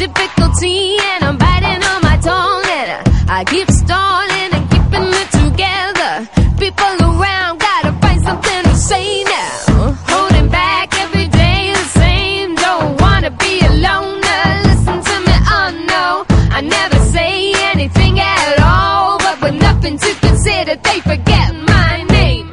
difficulty, and I'm biting on my tongue, and I keep stalling and keeping it together. People around gotta find something to say now. Holding back every day the same. Don't wanna be alone. Listen to me, oh no. I never say anything at all, but with nothing to consider, they forget my name.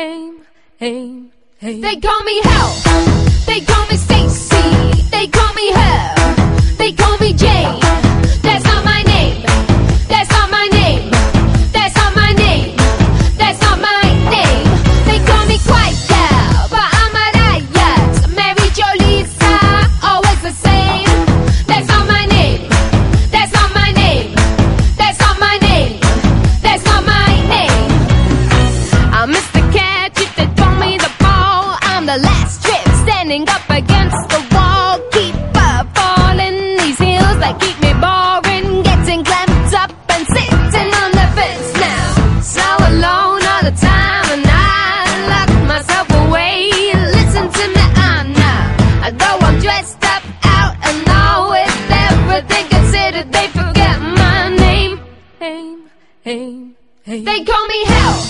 They call me Hell. They call me Stacy. They call me her. They call me Jane. That's not my name. That's not my name. That's not my name. That's not my name. They call me Quiet Girl, but I'm a riot. Mary Jo Lisa, always the same. That's not my name. That's not my name. That's not my name. That's not my name. I'm Mr. Catch if they throw me the ball. I'm the last trip standing up against the wall. Keep falling these hills that keep me boring, getting clamped up and sitting on the fence now. So alone all the time, and I lock myself away. Listen to me, I'm now. Though I'm dressed up out and all with everything considered, they forget my name. They call me Hell.